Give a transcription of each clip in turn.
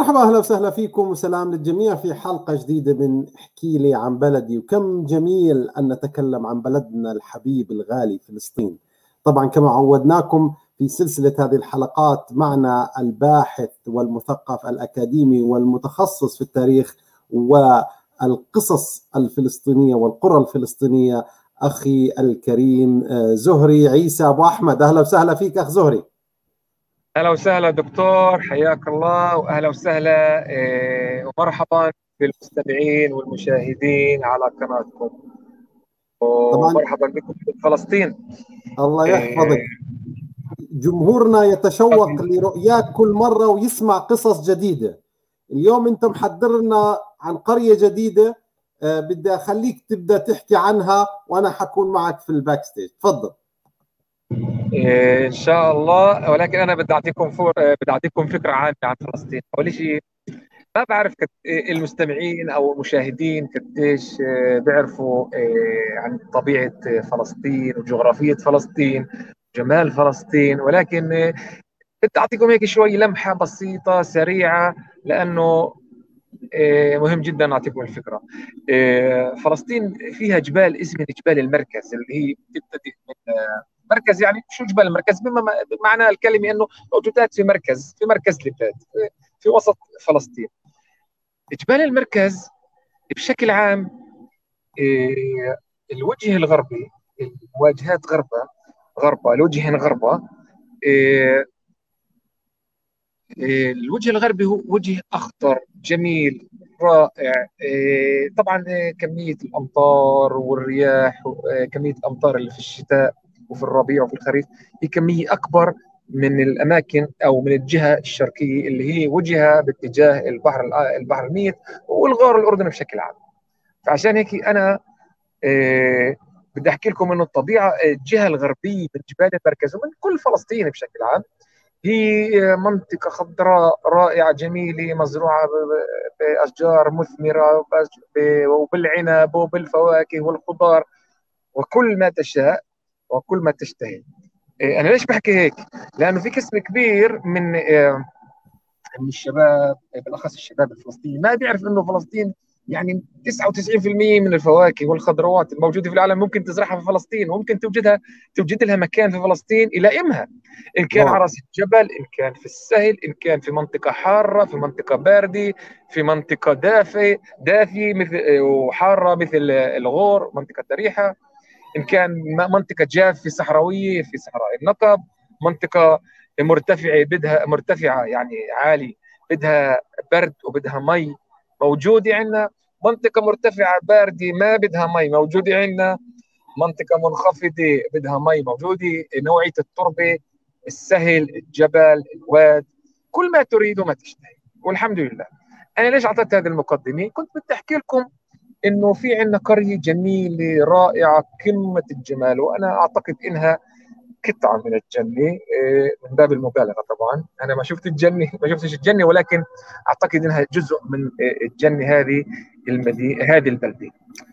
مرحبا، أهلا وسهلا فيكم وسلام للجميع في حلقة جديدة من احكي لي عن بلدي. وكم جميل أن نتكلم عن بلدنا الحبيب الغالي فلسطين. طبعا كما عودناكم في سلسلة هذه الحلقات معنا الباحث والمثقف الأكاديمي والمتخصص في التاريخ والقصص الفلسطينية والقرى الفلسطينية أخي الكريم زهري عيسى أبو أحمد. أهلا وسهلا فيك أخ زهري. أهلا وسهلا دكتور، حياك الله وأهلا وسهلا ومرحبا بالمستمعين والمشاهدين على قناتكم، طبعا ومرحبا بكم في فلسطين. الله آه، يحفظك. جمهورنا يتشوق لرؤياك كل مرة ويسمع قصص جديدة. اليوم أنت محضر لنا عن قرية جديدة، بدي أخليك تبدأ تحكي عنها وأنا حكون معك في الباك ستيج. تفضل. إن شاء الله، ولكن أنا بدي أعطيكم فكرة عامة عن فلسطين. أول شيء، ما بعرف المستمعين أو المشاهدين قديش بيعرفوا عن طبيعة فلسطين وجغرافية فلسطين، جمال فلسطين، ولكن بدي أعطيكم هيك شوي لمحة بسيطة سريعة، لأنه مهم جدا أعطيكم الفكرة. فلسطين فيها جبال اسمها جبال المركز، اللي هي بتبتدئ من مركز. يعني شو جبال المركز؟ بمعنى الكلمة أنه موجودات في مركز البلاد، في وسط فلسطين. جبال المركز بشكل عام، الوجه الغربي، الواجهات غربة الوجه غربة. آه، الوجه الغربي هو وجه أخضر جميل رائع. طبعا كمية الأمطار والرياح، كمية الأمطار اللي في الشتاء وفي الربيع وفي الخريف هي كمية أكبر من الأماكن أو من الجهة الشرقية اللي هي وجهها باتجاه البحر الميت والغار الأردني بشكل عام. فعشان هيك أنا آه، بدي أحكي لكم إنه الطبيعة، الجهة الغربية من جبال المركز ومن كل فلسطين بشكل عام، هي منطقة خضراء رائعة جميلة، مزروعة بأشجار مثمرة وبالعنب وبالفواكه والخضار وكل ما تشاء وكل ما تشتهي. أنا ليش بحكي هيك؟ لأنه في قسم كبير من الشباب، بالاخص الشباب الفلسطيني، ما بيعرف انه فلسطين يعني 99% من الفواكه والخضروات الموجوده في العالم ممكن تزرعها في فلسطين، وممكن توجد لها مكان في فلسطين يلائمها، ان كان على واو. راس الجبل، ان كان في السهل، ان كان في منطقه حاره، في منطقه بارده، في منطقه دافي مثل وحاره مثل الغور، منطقه ريحه، ان كان منطقه جافه صحراويه في صحراء النقب، منطقه مرتفعه يعني عالي، بدها برد وبدها مي، موجوده عندنا. منطقه مرتفعه بارده ما بدها مي، موجوده عندنا. منطقه منخفضه بدها مي، موجوده. نوعيه التربه، السهل، الجبل، الواد، كل ما تريد وما تشتهي، والحمد لله. انا ليش اعطيت هذه المقدمه؟ كنت بدي احكي لكم انه في عندنا قريه جميله رائعه قمه الجمال، وانا اعتقد انها قطعه من الجنه، من باب المبالغه. طبعا انا ما شفت الجنه، ما شفتش الجنه، ولكن اعتقد انها جزء من الجنه، هذه البلده.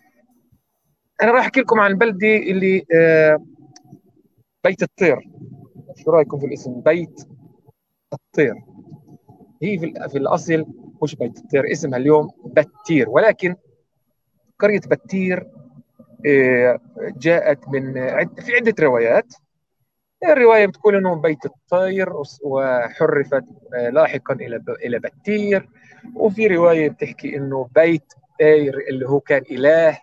انا راح احكي لكم عن البلده اللي بيت الطير. شو رايكم في الاسم بيت الطير؟ هي في الاصل مش بيت الطير، اسمها اليوم بتير، ولكن قريه بتير جاءت في عده روايات. الرواية بتقول إنه بيت الطير، وحرفت لاحقا إلى بتير. وفي رواية بتحكي إنه بيت طير اللي هو كان إله،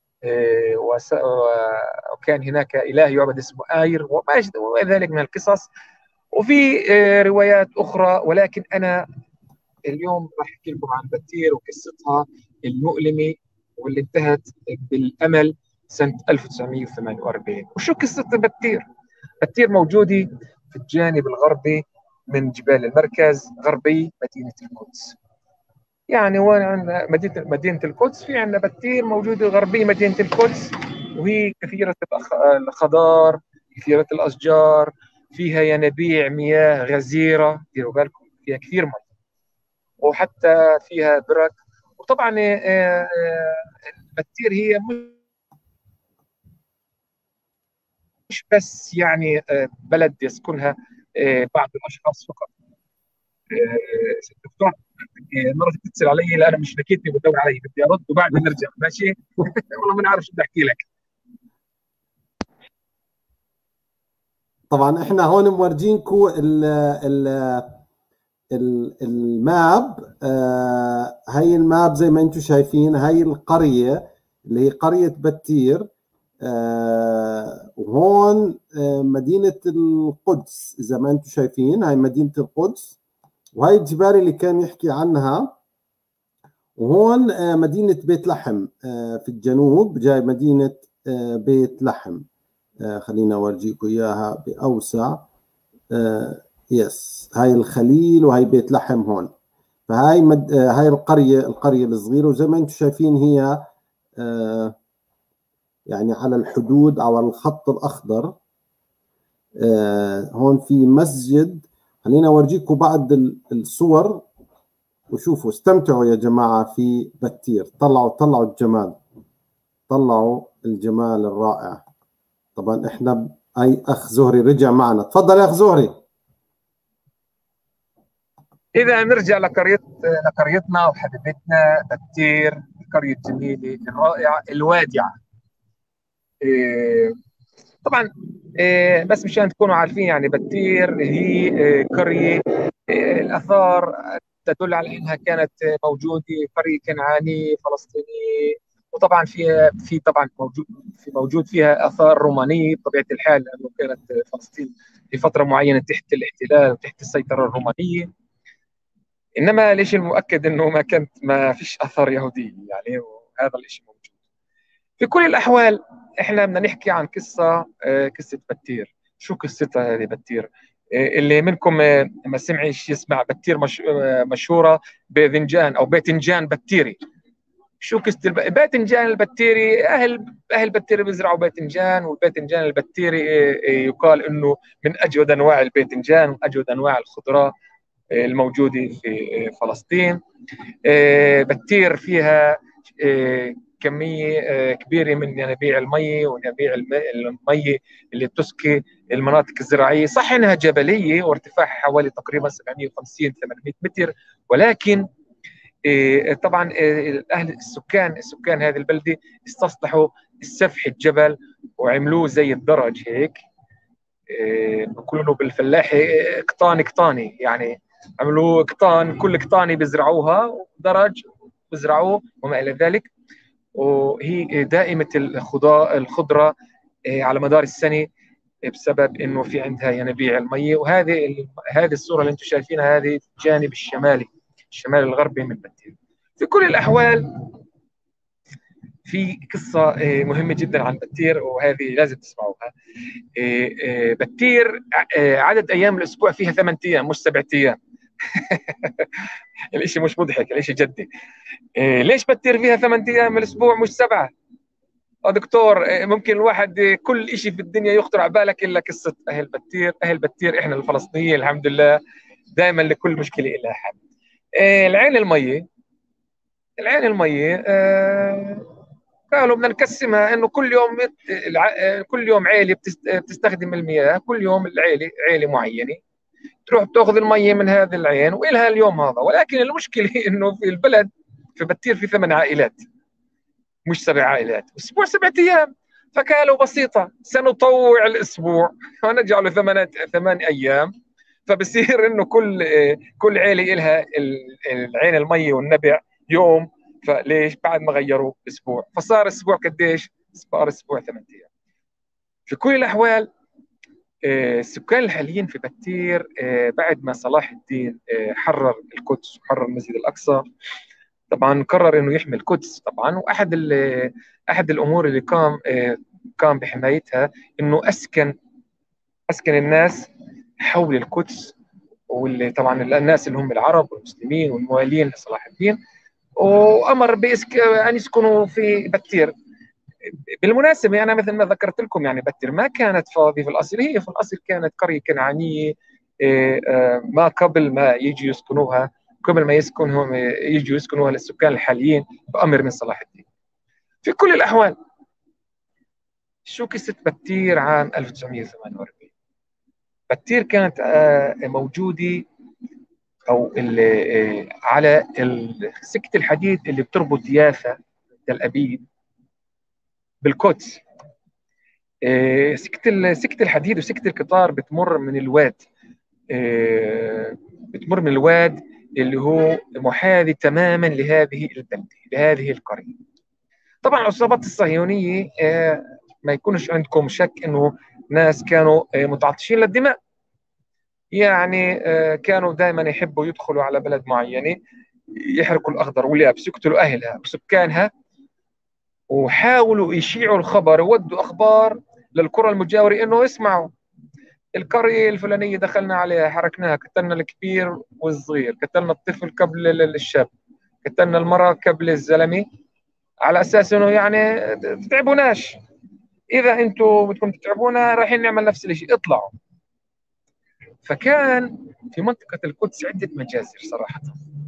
وكان هناك إله يعبد اسمه آير وما ذلك من القصص. وفي روايات أخرى، ولكن أنا اليوم راح أحكي لكم عن بتير وقصتها المؤلمة، واللي انتهت بالأمل سنة 1948. وشو قصة بتير؟ بتير موجودة في الجانب الغربي من جبال المركز، غربي مدينة القدس. يعني وين عندنا مدينة القدس، في عندنا بتير موجودة غربي مدينة القدس، وهي كثيرة الخضار، كثيرة الأشجار، فيها ينابيع مياه غزيرة، ديروا بالكم فيها كثير مي، وحتى فيها برك. وطبعا بتير هي مش بس يعني بلد يسكنها بعض الأشخاص فقط. الدكتور مرة تتصل علي، لا انا مش لكيتني بتدور علي، بدي ارد وبعدين نرجع ماشي. والله ما نعرف شو بدي احكي لك. طبعا احنا هون مورجينكم الماب. هاي الماب زي ما انتم شايفين، هاي القرية اللي هي قرية بتير. وهون مدينة القدس، زي ما انتم شايفين هاي مدينة القدس، وهاي الجبال اللي كان يحكي عنها. وهون مدينة بيت لحم في الجنوب، جاي مدينة بيت لحم. خلينا أورجيكم إياها بأوسع. يس، هاي الخليل وهاي بيت لحم هون. فهاي هاي القرية الصغيرة، وزي ما انتم شايفين هي يعني على الحدود أو على الخط الأخضر. هون في مسجد. خلينا أورجيكم بعض الصور، وشوفوا استمتعوا يا جماعة في بتير. طلعوا الجمال، طلعوا الجمال الرائع. طبعا احنا اي اخ زهري رجع معنا، تفضل يا اخ زهري. اذا نرجع لقريتنا وحبيبتنا بتير، القريه الجميله الرائعه الوادعه. إيه، طبعا بس مشان تكونوا عارفين يعني بتير هي قريه الاثار تدل على انها كانت موجوده، قريه كنعانيه فلسطينيه. وطبعا في طبعا موجود فيها اثار رومانيه بطبيعه الحال، لانه كانت فلسطين في فتره معينه تحت الاحتلال وتحت السيطره الرومانيه. انما ليش المؤكد انه ما فيش اثار يهوديه يعني، وهذا الشيء موجود. في كل الاحوال احنا بدنا نحكي عن قصه بتير. شو قصتها هذه بتير؟ اللي منكم ما سمعش يسمع بتير مشهوره بذنجان او باذنجان بتيري. شو قصه الباذنجان البتيري؟ اهل بتيري بيزرعوا باذنجان، والباذنجان البتيري يقال انه من اجود انواع الباذنجان واجود انواع الخضره الموجوده في فلسطين. بتير فيها كميه كبيره من ينابيع المي وينابيع المي اللي بتسقي المناطق الزراعيه. صح انها جبليه وارتفاعها حوالي تقريبا 750 800 متر، ولكن طبعا اهل السكان هذه البلده استصلحوا السفح الجبل وعملوه زي الدرج هيك. بيقولوا بالفلاحي قطاني يعني. عملوا قطان، كل قطانه بيزرعوها درج بيزرعوه وما الى ذلك. وهي دائمه الخضره على مدار السنه، بسبب انه في عندها ينابيع المي. هذه الصوره اللي انتم شايفينها هذه الجانب الشمالي، الشمال الغربي من بتير. في كل الاحوال في قصه مهمه جدا عن بتير، وهذه لازم تسمعوها. بتير عدد ايام الاسبوع فيها 8 ايام مش 7 ايام. الاشي مش مضحك، الاشي جدي. ليش بتير فيها 8 ايام الاسبوع مش 7؟ دكتور ممكن الواحد كل شيء في الدنيا يخطر على بالك الا قصه اهل بتير. اهل بتير احنا الفلسطينيين الحمد لله دائما لكل مشكله لها حل. العين الميه، قالوا بدنا نقسمها انه كل يوم عيله بتستخدم المياه. كل يوم عيله معينه تروح بتاخذ المية من هذه العين وإلها اليوم هذا. ولكن المشكلة إنه في البلد في بتير في 8 عائلات مش 7 عائلات، أسبوع 7 أيام. فقالوا بسيطة، سنطوع الأسبوع ونجعله 8 أيام. فبصير إنه كل عائلة إلها العين المية والنبع يوم. فليش بعد ما غيروا أسبوع فصار أسبوع قديش؟ صار أسبوع 8 أيام. في كل الأحوال السكان الحاليين في بتير بعد ما صلاح الدين حرر القدس وحرر المسجد الأقصى، طبعا قرر انه يحمي القدس طبعا. احد الامور اللي قام بحمايتها انه اسكن الناس حول القدس، واللي طبعا الناس اللي هم العرب والمسلمين والموالين لصلاح الدين، وامر ان يسكنوا في بتير. بالمناسبة أنا مثل ما ذكرت لكم يعني بتير ما كانت فاضية في الأصل، هي في الأصل كانت قرية كنعانية ما قبل ما يجوا يسكنوها، قبل ما يجوا يسكنوها للسكان الحاليين بأمر من صلاح الدين. في كل الأحوال شو قصة بتير عام 1948؟ بتير كانت موجودة او على سكه الحديد اللي بتربط يافا تل ابيب بالقدس. سكه الحديد وسكه القطار بتمر من الواد، بتمر من الواد اللي هو محاذي تماما لهذه البلده، لهذه القريه. طبعا العصابات الصهيونيه ما يكونش عندكم شك انه ناس كانوا متعطشين للدماء، يعني كانوا دائما يحبوا يدخلوا على بلد معينه، يحرقوا الاخضر واليابس، يقتلوا اهلها وسكانها، وحاولوا يشيعوا الخبر، يودوا اخبار للقرى المجاوره انه اسمعوا القريه الفلانيه دخلنا عليها، حركناها، قتلنا الكبير والصغير، قتلنا الطفل قبل الشاب، قتلنا المراه قبل الزلمه، على اساس انه يعني تتعبوناش، اذا انتم بدكم تتعبونا رايحين نعمل نفس الشيء، اطلعوا. فكان في منطقه القدس عده مجازر صراحه،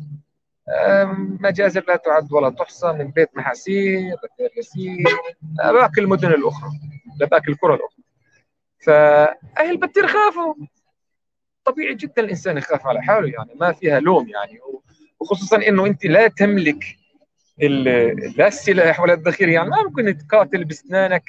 مجازر لا تعد ولا تحصى، من بيت محاسير لدير ياسين باقي المدن الاخرى، لباقي القرى الاخرى. فاهل بتير خافوا، طبيعي جدا الانسان يخاف على حاله، يعني ما فيها لوم يعني، وخصوصا انه انت لا تملك لا السلاح ولا الذخيره، يعني ما ممكن تقاتل باسنانك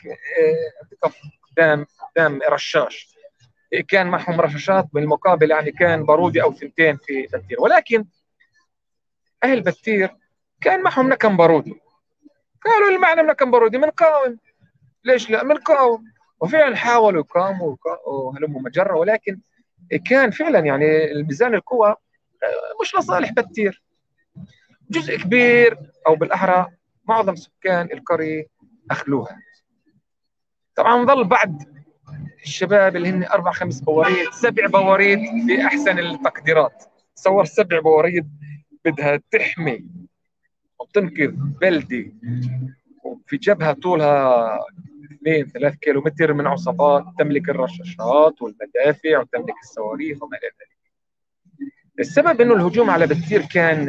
قدام رشاش. كان معهم رشاشات بالمقابل، يعني كان بارودي او ثنتين في بتير، ولكن اهل بتير كان معهم نكم بارودي، قالوا اللي معنا نكم بارودي بنقاوم، ليش لا بنقاوم. وفعلا حاولوا يقاوموا وهلموا مجره، ولكن كان فعلا يعني الميزان القوى مش لصالح بتير. جزء كبير او بالاحرى معظم سكان القريه اخلوها. طبعا ظل بعد الشباب اللي هن 4 5 بواريد، 7 بواريد في احسن التقديرات. تصور 7 بواريد بدها تحمي وتنقذ بلده، وفي جبهه طولها 2 3 كيلو متر من عصابات تملك الرشاشات والمدافع وتملك الصواريخ وما الى ذلك. السبب انه الهجوم على بتير كان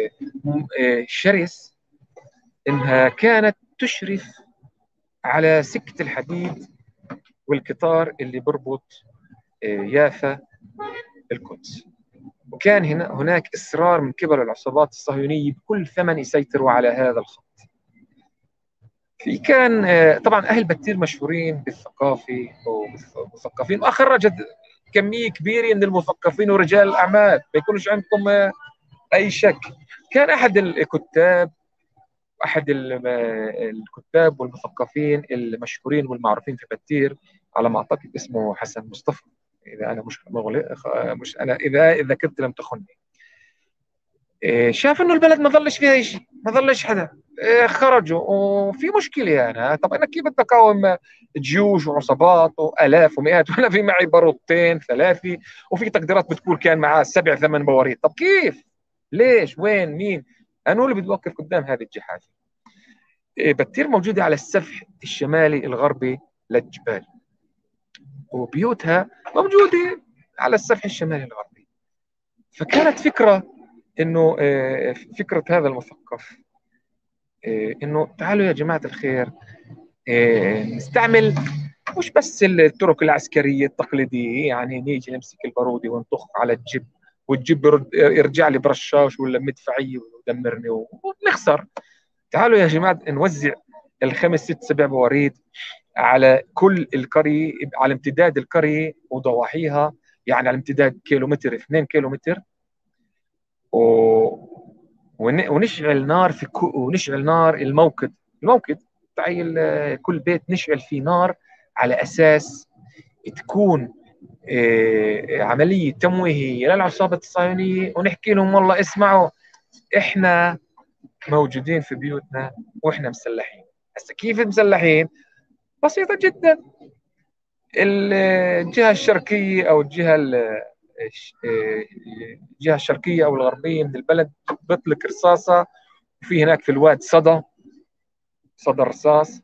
شرس، انها كانت تشرف على سكه الحديد والقطار اللي بربط يافا بالقدس، وكان هناك اصرار من قبل العصابات الصهيونيه بكل ثمن يسيطروا على هذا الخط. في كان طبعا اهل بتير مشهورين بالثقافه ومثقفين، وخرجت كميه كبيره من المثقفين ورجال الاعمال، ما يكونش عندكم اي شك. كان احد الكتاب والمثقفين المشهورين والمعروفين في بتير، على ما اعتقد اسمه حسن مصطفى، اذا انا مش انا اذا كنت لم تخني. شاف انه البلد ما ظلش فيها شيء، ما ظلش حدا، خرجوا وفي مشكله يعني. طب انا كيف بدي اقاوم جيوش وعصابات والاف ومئات وانا في معي بارودتين 3، وفي تقديرات بتقول كان معاه 7 8 بواريد؟ طب كيف؟ ليش؟ وين؟ مين؟ انا اللي بدي اوقف قدام هذه الجحافل. بتير موجوده على السفح الشمالي الغربي للجبال، وبيوتها موجوده على السفح الشمالي الغربي. فكانت انه فكره هذا المثقف انه تعالوا يا جماعه الخير نستعمل مش بس الطرق العسكريه التقليديه، يعني نيجي نمسك البارودي ونطخ على الجب، والجب يرجع لي برشاش ولا مدفعيه ويدمرني ونخسر. تعالوا يا جماعه نوزع الخمس ست 7 بواريد على كل القريه، على امتداد القريه وضواحيها، يعني على امتداد كيلومتر 2 كيلومتر، ونشعل نار ونشعل نار الموقد تاع كل بيت، نشعل فيه نار على اساس تكون عمليه تمويهيه للعصابه الصهيونيه، ونحكي لهم والله اسمعوا احنا موجودين في بيوتنا واحنا مسلحين. هسه كيف مسلحين؟ بسيطه جدا. الجهه الشرقيه او الجهه الشرقيه او الغربيه من البلد بيطلق رصاصه، وفي هناك في الواد صدى رصاص،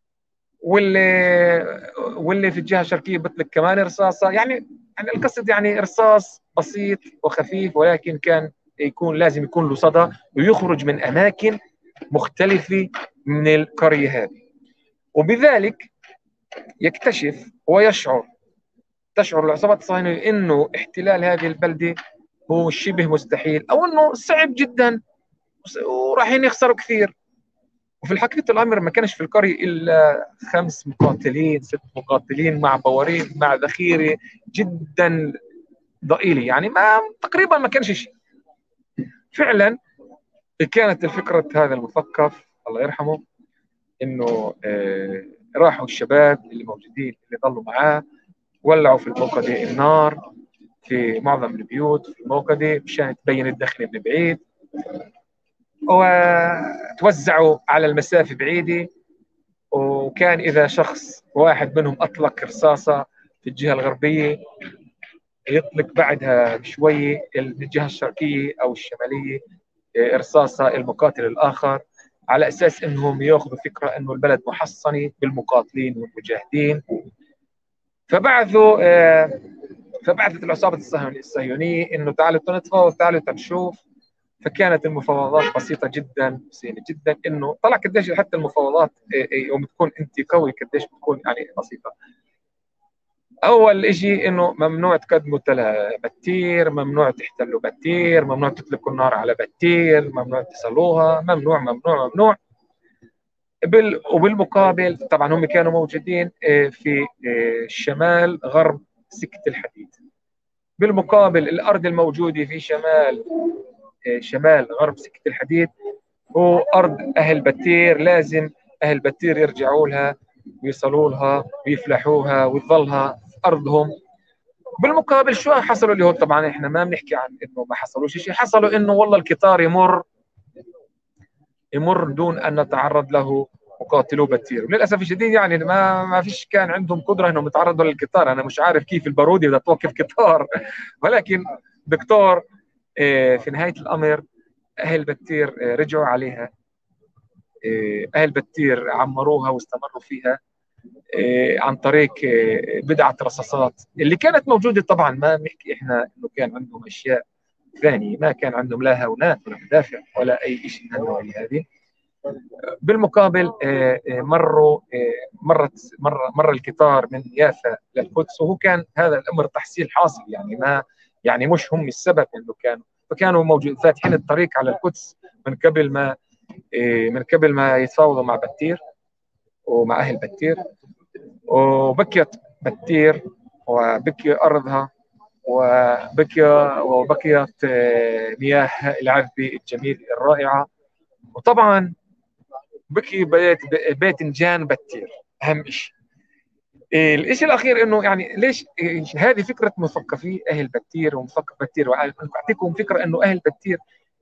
واللي في الجهه الشرقيه بيطلق كمان رصاصه. يعني القصد يعني رصاص بسيط وخفيف، ولكن كان لازم يكون له صدى ويخرج من اماكن مختلفه من القريه هذه، وبذلك يكتشف تشعر العصابات الصهيونيه انه احتلال هذه البلده هو شبه مستحيل او انه صعب جدا وراح يخسروا كثير. وفي الحقيقة الأمر ما كانش في القرية إلا 5 مقاتلين 6 مقاتلين مع بوارين مع ذخيرة جدا ضئيلة، يعني ما تقريبا ما كانش شيء. فعلا كانت الفكرة هذا المثقف الله يرحمه إنه راحوا الشباب اللي موجودين اللي ضلوا معاه ولعوا في الموقدة النار في معظم البيوت في الموقدة مشان تبين الدخلة من بعيد، وتوزعوا على المسافة بعيدة. وكان إذا شخص واحد منهم أطلق رصاصة في الجهة الغربية يطلق بعدها بشوية الجهة الشرقية أو الشمالية رصاصة المقاتل الآخر، على أساس أنهم يأخذوا فكرة أنه البلد محصنة بالمقاتلين والمجاهدين. فبعثت العصابة الصهيونية أنه تعالوا تنتفاوض تعالوا تنشوف. فكانت المفاوضات بسيطة جدا سهلة جدا، انه طلع قديش حتى المفاوضات يوم تكون انت قوي قديش بتكون يعني بسيطة. اول شيء انه ممنوع تقدموا بتير، ممنوع تحتلوا بتير، ممنوع تطلقوا النار على بتير، ممنوع تصلوها، ممنوع ممنوع ممنوع. وبالمقابل طبعا هم كانوا موجودين في شمال غرب سكة الحديد. بالمقابل الارض الموجودة في شمال غرب سكة الحديد هو أرض أهل بتير، لازم أهل بتير يرجعوا لها ويصلوا لها ويفلحوها وتظلها أرضهم. بالمقابل شو حصلوا اللي هو طبعا احنا ما بنحكي عن انه ما حصلوش شيء، حصلوا انه والله القطار يمر دون ان نتعرض له مقاتلو بتير. وللاسف الشديد يعني ما فيش كان عندهم قدره انهم يتعرضوا للقطار. انا مش عارف كيف البارودي بدها توقف قطار ولكن دكتور في نهايه الامر اهل بتير رجعوا عليها، اهل بتير عمروها واستمروا فيها عن طريق بضعه رصاصات اللي كانت موجوده. طبعا ما بنحكي احنا انه كان عندهم اشياء ثانيه، ما كان عندهم لا هاونات ولا مدافع ولا اي شيء من النوع هذه. بالمقابل مر القطار من يافا للقدس، وهو كان هذا الامر تحصيل حاصل، يعني ما يعني مش هم السبب انه فكانوا موجودين فاتحين الطريق على القدس من قبل ما يتفاوضوا مع بتير ومع اهل بتير. وبكيت بتير وبكي ارضها وبكيت مياه العذبه الجميله الرائعه. وطبعا بكي باذنجان بتير اهم شيء. الشيء الاخير انه يعني ليش هذه فكره مثقفي اهل بتير ومثقف بتير. واعطيكم فكره انه اهل بتير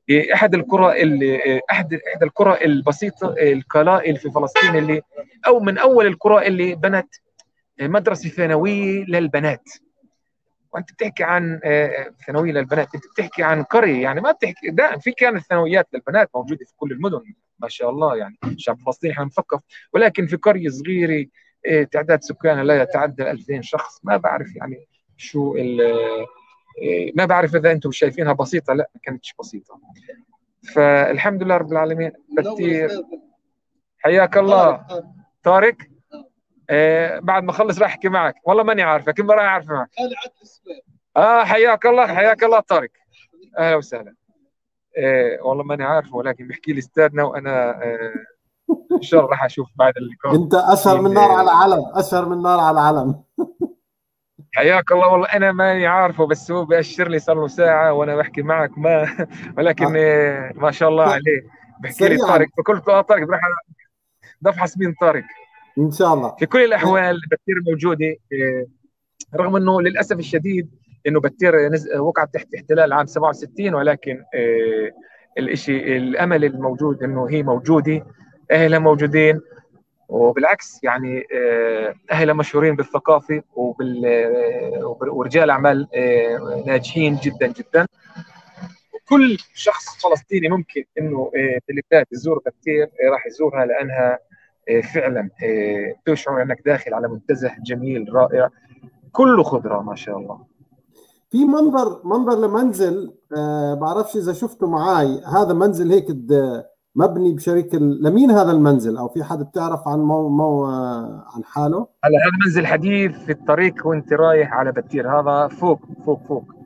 احد القرى البسيطه القلائل في فلسطين اللي او من اول القرى اللي بنت مدرسه ثانويه للبنات. وانت بتحكي عن ثانويه للبنات، انت بتحكي عن قريه، يعني ما بتحكي ده في كانت ثانويات للبنات موجوده في كل المدن ما شاء الله، يعني الشعب الفلسطيني احنا مثقف، ولكن في قريه صغيره تعداد سكانها لا يتعدى 2000 شخص. ما بعرف يعني شو ما بعرف اذا انتم شايفينها بسيطه، لا ما كانتش بسيطه. فالحمد لله رب العالمين. بتير حياك الله طارق. بعد ما اخلص راح احكي معك، والله ماني عارفه كم راح اعرف معك. حياك الله حياك الله طارق، اهلا وسهلا. والله ماني عارف، ولكن بيحكي لي استاذنا وانا ان شاء الله راح اشوف بعد اللقاء. انت اشهر من نار على علم، اشهر من نار على علم. حياك الله. والله انا ماني عارفه، بس هو بيأشر لي صار له ساعه وانا بحكي معك ما ولكن ما شاء الله عليه. بحكي لي طارق، فقلت طارق راح بفحص مين طارق. ان شاء الله. في كل الاحوال بتير موجوده، رغم انه للاسف الشديد انه بتير وقعت تحت احتلال عام 67، ولكن الشيء الامل الموجود انه هي موجوده، اهلها موجودين. وبالعكس يعني اهلها مشهورين بالثقافه ورجال اعمال ناجحين جدا جدا. كل شخص فلسطيني ممكن انه بالبلاد يزور بتير راح يزورها، لانها فعلا تشعر انك داخل على منتزه جميل رائع كله خضره ما شاء الله. في منظر لمنزل بعرفش اذا شفته معاي، هذا منزل هيك مبني بشركه. لمين هذا المنزل؟ او في حد بتعرف عن عن حاله؟ هلا هذا منزل حديث في الطريق وانت رايح على بتير، هذا فوق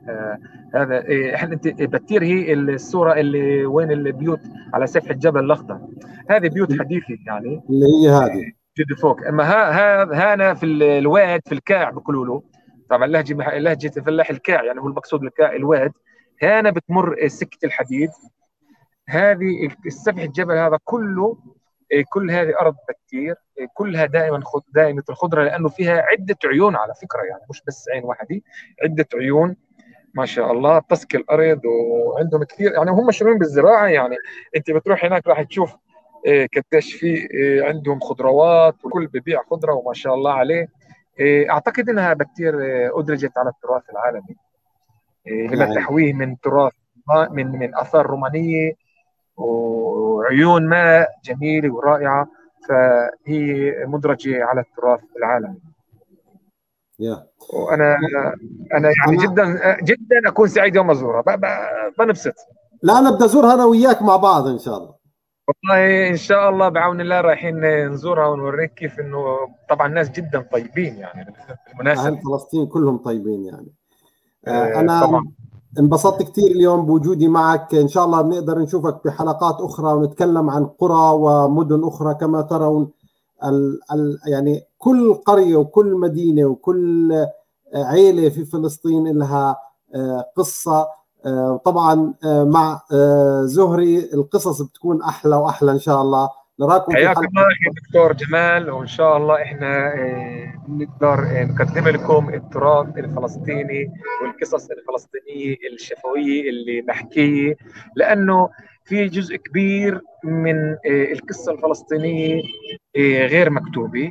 هذا احنا بتير هي الصوره اللي وين البيوت على سفح الجبل الاخضر، هذه بيوت حديثه يعني اللي هي هذه جد فوق. اما هانا في الواد في الكاع بيقولوا له، طبعا لهجه الفلاح الكاع يعني هو المقصود الكاع الواد. هانا بتمر سكه الحديد، هذه السفح الجبل هذا كله، كل هذه ارض بتير، كلها دائمه الخضره، لانه فيها عده عيون على فكره، يعني مش بس عين واحده، عده عيون ما شاء الله تسقي الارض. وعندهم كثير يعني هم مشهورين بالزراعه، يعني انت بتروح هناك راح تشوف قديش في عندهم خضروات، وكل ببيع خضره وما شاء الله عليه. اعتقد انها بتير ادرجت على التراث العالمي لما يعني تحويه من تراث، من اثار رومانيه وعيون ماء جميله ورائعه، فهي مدرجه على التراث العالمي. يا انا يعني انا جدا جدا اكون سعيد يوم ازورها، بنبسط. لا، انا بدي ازورها انا وياك مع بعض ان شاء الله. والله ان شاء الله بعون الله رايحين نزورها ونوريك كيف انه طبعا ناس جدا طيبين يعني اهل بالمناسبه. فلسطين كلهم طيبين يعني. انا طبعا انبسطت كثير اليوم بوجودي معك، ان شاء الله بنقدر نشوفك بحلقات اخرى ونتكلم عن قرى ومدن اخرى. كما ترون يعني كل قرية وكل مدينة وكل عيلة في فلسطين لها قصة. طبعا مع زهري القصص بتكون أحلى وأحلى. إن شاء الله نراكم في حياك حلقة. الله يا دكتور جمال، وان شاء الله احنا نقدر نقدم لكم التراث الفلسطيني والقصص الفلسطينيه الشفويه اللي نحكيه، لانه في جزء كبير من القصه الفلسطينيه غير مكتوبه.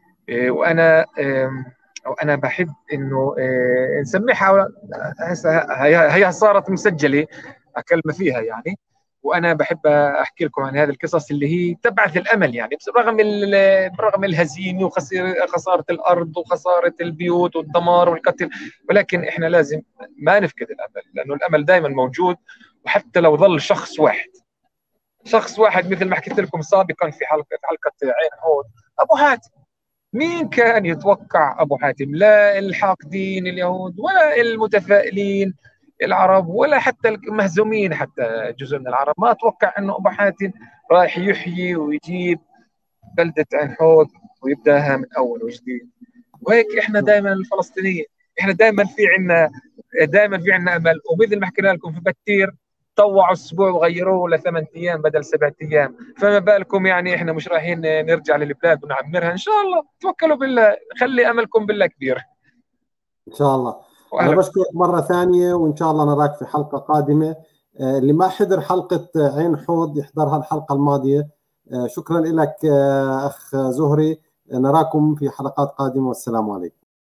وانا بحب انه نسميها هي صارت مسجله اكلمه فيها يعني. وانا بحب احكي لكم عن هذه القصص اللي هي تبعث الامل، يعني برغم الهزيمه وخساره الارض وخساره البيوت والدمار والقتل، ولكن احنا لازم ما نفقد الامل، لانه الامل دائما موجود. وحتى لو ظل شخص واحد مثل ما حكيت لكم سابقا في حلقه عين حوت، ابو حاتم. مين كان يتوقع أبو حاتم؟ لا الحاقدين اليهود ولا المتفائلين العرب ولا حتى المهزومين، حتى جزء من العرب ما أتوقع أنه أبو حاتم رايح يحيي ويجيب بلدة عين حوت ويبداها من أول وجديد. وهيك إحنا دائما الفلسطينيين، إحنا دائما في عنا أمل. ومثل ما حكينا لكم في بتير طوعوا اسبوع وغيروه لثمان ايام بدل 7 ايام، فما بالكم يعني احنا مش رايحين نرجع للبلاد ونعمرها؟ ان شاء الله توكلوا بالله، خلي املكم بالله كبير. إن شاء الله. أنا واهلا. بشكرك مرة ثانية، وإن شاء الله نراك في حلقة قادمة. اللي ما حضر حلقة عين حوض يحضرها الحلقة الماضية. شكرا لك أخ زهري. نراكم في حلقات قادمة، والسلام عليكم.